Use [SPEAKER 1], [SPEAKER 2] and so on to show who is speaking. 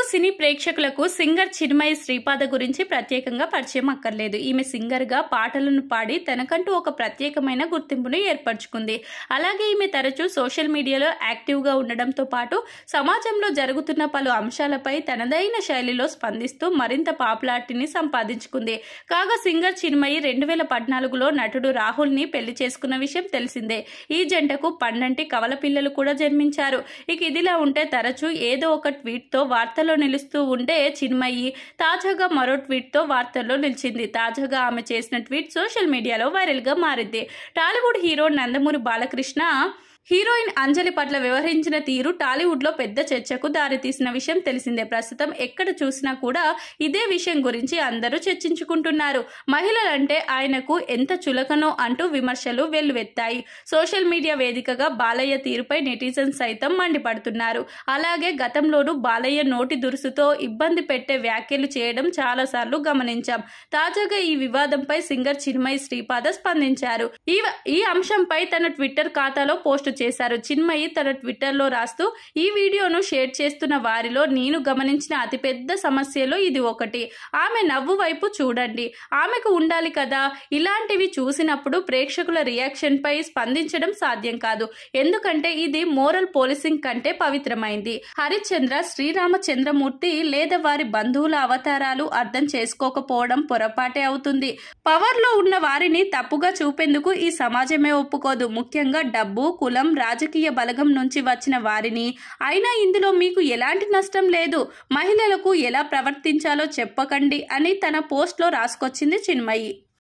[SPEAKER 1] సినీ ప్రేక్షకులకు సింగర్ చిన్మయి శ్రీపాద గురించి ప్రత్యేకంగా పరిచయం అక్కర్లేదు. ఈమె సింగర్గా పాటలను పాడి తనకంటూ ఒక ప్రత్యేకమైన గుర్తింపును ఏర్పరచుకుంది. అలాగే ఈమె తరచూ సోషల్ మీడియాలో యాక్టివ్గా ఉండడంతో పాటు సమాజంలో జరుగుతున్న పలు అంశాలపై తనదైన శైలిలో స్పందిస్తూ మరింత పాపులారిటీని సంపాదించుకుంది. కాగా సింగర్ చిన్మయి 2014లో నటుడు రాహుల్ని పెళ్లి చేసుకున్న విషయం తెలిసిందే. ఈ జంటకు పండంటి కవల పిల్లలు కూడా జన్మించారు. ఇక ఇదిలా ఉంటే తరచూ ఏదో ఒక ట్వీట్తో వార్తల్లో నిలుస్తూ ఉండే చిన్మయి తాజాగా మరో ట్వీట్తో వార్తల్లో నిలిచింది. తాజాగా ఆమె చేసిన ట్వీట్ సోషల్ మీడియాలో వైరల్గా మారింది. Tollywood hero Nandamuri Balakrishna heroine Anjali పట్ల వ్యవహరించిన తీరు టాలీవుడ్లో పెద్ద చర్చకు దారితీసిన విషయం తెలిసిందే. ప్రస్తుతం ఎక్కడ చూసినా కూడా ఇదే విషయం గురించి అందరూ చర్చించుకుంటున్నారు. మహిళలంటే ఆయనకు ఎంత చులకనో అంటూ విమర్శలు వెల్లువెత్తాయి. సోషల్ మీడియా వేదికగా బాలయ్య తీరుపై నెటిజన్స్ సైతం మండిపడుతున్నారు. అలాగే గతంలోనూ బాలయ్య నోటి దురుసుతో ఇబ్బంది పెట్టే వ్యాఖ్యలు చేయడం చాలాసార్లు గమనించాం. తాజాగా ఈ వివాదంపై సింగర్ చిన్మయి శ్రీపాద స్పందించారు. ఈ అంశంపై తన ట్విట్టర్ ఖాతాలో పోస్టు చేశారు. చిన్మయి తన ట్విట్టర్లో రాస్తూ, ఈ వీడియోను షేర్ చేస్తున్న వారిలో నేను గమనించిన అతిపెద్ద సమస్యలో ఇది ఒకటి. ఆమె నవ్వు వైపు చూడండి. ఆమెకు ఉండాలి కదా. ఇలాంటివి చూసినప్పుడు ప్రేక్షకుల రియాక్షన్ పై స్పందించడం సాధ్యం కాదు. ఎందుకంటే ఇది మోరల్ పోలీసింగ్ కంటే పవిత్రమైంది. హరిశ్చంద్ర, శ్రీరామచంద్రమూర్తి లేదా వారి బంధువుల అవతారాలు అర్థం చేసుకోకపోవడం పొరపాటే అవుతుంది. పవర్లో ఉన్న వారిని తప్పుగా చూపేందుకు ఈ సమాజమే ఒప్పుకోదు. ముఖ్యంగా డబ్బు, కులం, రాజకీయ బలగం నుంచి వచ్చిన వారిని. అయినా ఇందులో మీకు ఎలాంటి నష్టం లేదు. మహిళలకు ఎలా ప్రవర్తించాలో చెప్పకండి అని తన పోస్ట్లో రాసుకొచ్చింది చిన్మయి.